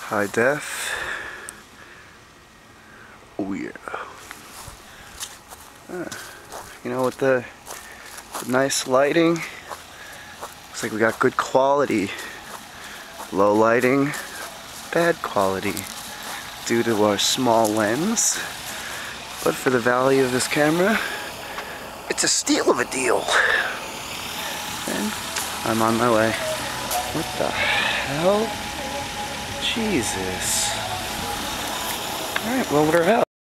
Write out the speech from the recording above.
high def. Oh yeah. You know, with the nice lighting, looks like we got good quality. Low lighting, bad quality due to our small lens. But for the value of this camera, it's a steal of a deal. And I'm on my way. What the hell? Jesus. Alright, well, we're out.